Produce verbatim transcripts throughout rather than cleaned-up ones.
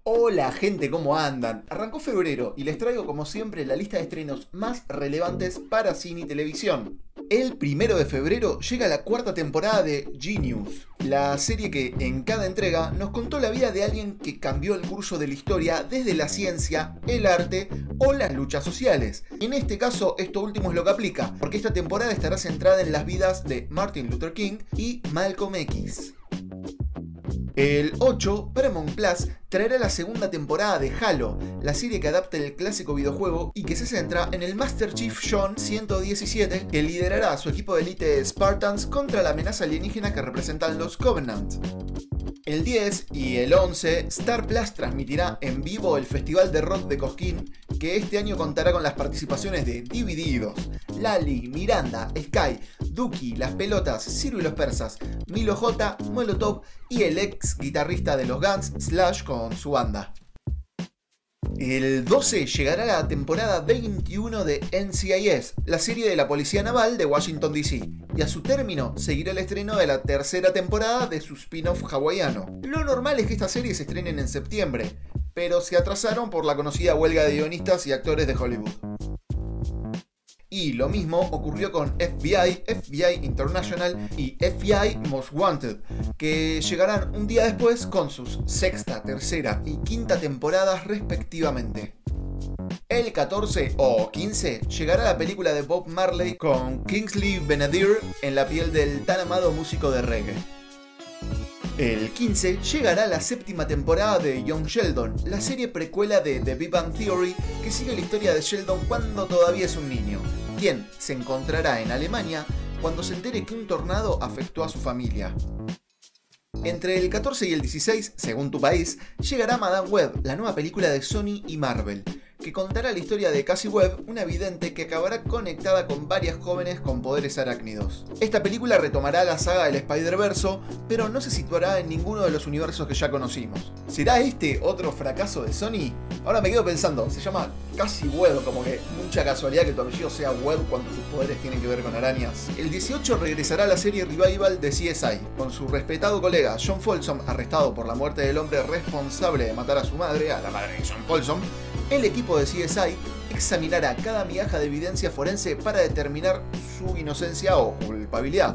Hola gente, ¿cómo andan? Arrancó febrero y les traigo como siempre la lista de estrenos más relevantes para cine y televisión. El primero de febrero llega la cuarta temporada de Genius, la serie que en cada entrega nos contó la vida de alguien que cambió el curso de la historia desde la ciencia, el arte o las luchas sociales. En este caso esto último es lo que aplica, porque esta temporada estará centrada en las vidas de Martin Luther King y Malcolm X. El ocho, Paramount Plus traerá la segunda temporada de Halo, la serie que adapta el clásico videojuego y que se centra en el Master Chief John ciento diecisiete, que liderará a su equipo de élite Spartans contra la amenaza alienígena que representan los Covenant. El diez y el once, Star Plus transmitirá en vivo el Festival de Rock de Cosquín, que este año contará con las participaciones de Divididos, Lali, Miranda, Sky, Duki, Las Pelotas, Ciro y los Persas, Milo J, Molotov y el ex guitarrista de los Guns, Slash, con su banda. El doce llegará la temporada veintiuno de N C I S, la serie de la Policía Naval de Washington D C, y a su término seguirá el estreno de la tercera temporada de su spin-off hawaiano. Lo normal es que estas series se estrenen en septiembre, pero se atrasaron por la conocida huelga de guionistas y actores de Hollywood. Y lo mismo ocurrió con F B I, F B I International y F B I Most Wanted, que llegarán un día después con sus sexta, tercera y quinta temporadas respectivamente. El catorce o quince llegará la película de Bob Marley con Kingsley Benadir en la piel del tan amado músico de reggae. El quince llegará la séptima temporada de Young Sheldon, la serie precuela de The Big Bang Theory que sigue la historia de Sheldon cuando todavía es un niño, quien se encontrará en Alemania cuando se entere que un tornado afectó a su familia. Entre el catorce y el dieciséis, según tu país, llegará Madame Web, la nueva película de Sony y Marvel, que contará la historia de Cassie Webb, una vidente que acabará conectada con varias jóvenes con poderes arácnidos. Esta película retomará la saga del Spider-Verse, pero no se situará en ninguno de los universos que ya conocimos. ¿Será este otro fracaso de Sony? Ahora me quedo pensando, se llama Cassie Webb, como que mucha casualidad que tu apellido sea Webb cuando tus poderes tienen que ver con arañas. El dieciocho regresará la serie Revival de C S I, con su respetado colega John Folsom arrestado por la muerte del hombre responsable de matar a su madre, a la madre de John Folsom. El equipo de C S I examinará cada migaja de evidencia forense para determinar su inocencia o culpabilidad.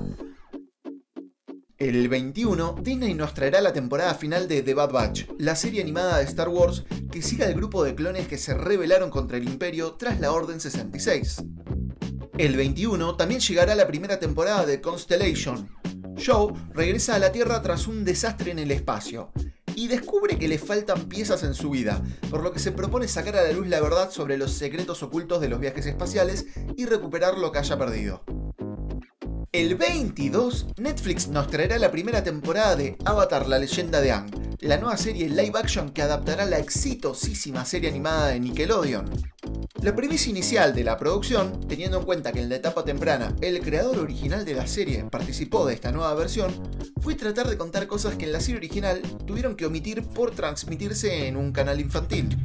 El veintiuno, Disney nos traerá la temporada final de The Bad Batch, la serie animada de Star Wars que sigue al grupo de clones que se rebelaron contra el Imperio tras la Orden sesenta y seis. El veintiuno también llegará la primera temporada de Constellation. Joe regresa a la Tierra tras un desastre en el espacio y descubre que le faltan piezas en su vida, por lo que se propone sacar a la luz la verdad sobre los secretos ocultos de los viajes espaciales y recuperar lo que haya perdido. El veintidós, Netflix nos traerá la primera temporada de Avatar: La Leyenda de Aang, la nueva serie live action que adaptará la exitosísima serie animada de Nickelodeon. La premisa inicial de la producción, teniendo en cuenta que en la etapa temprana el creador original de la serie participó de esta nueva versión, fue tratar de contar cosas que en la serie original tuvieron que omitir por transmitirse en un canal infantil.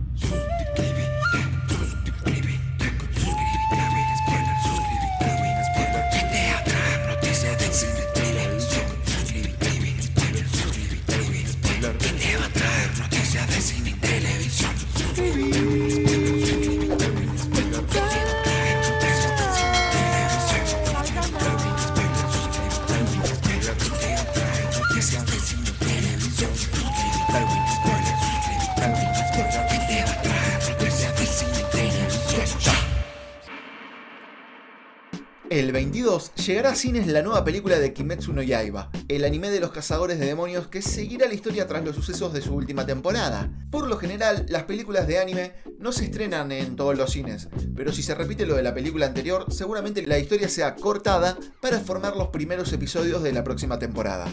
El veintidós llegará a cines la nueva película de Kimetsu no Yaiba, el anime de los cazadores de demonios que seguirá la historia tras los sucesos de su última temporada. Por lo general, las películas de anime no se estrenan en todos los cines, pero si se repite lo de la película anterior, seguramente la historia sea cortada para formar los primeros episodios de la próxima temporada.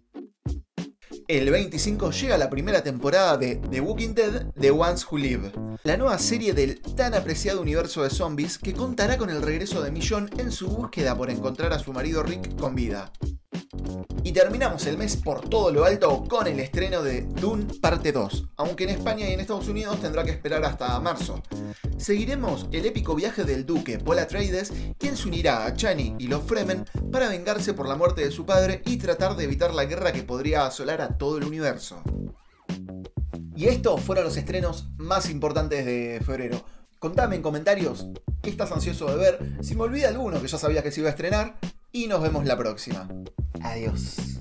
El veinticinco llega la primera temporada de The Walking Dead: The Ones Who Live, la nueva serie del tan apreciado universo de zombies que contará con el regreso de Michonne en su búsqueda por encontrar a su marido Rick con vida. Y terminamos el mes por todo lo alto con el estreno de Dune parte dos, aunque en España y en Estados Unidos tendrá que esperar hasta marzo. Seguiremos el épico viaje del duque Paul Atreides, quien se unirá a Chani y los Fremen para vengarse por la muerte de su padre y tratar de evitar la guerra que podría asolar a todo el universo. Y estos fueron los estrenos más importantes de febrero. Contame en comentarios qué estás ansioso de ver, si me olvida alguno que ya sabías que se iba a estrenar, y nos vemos la próxima. Adiós.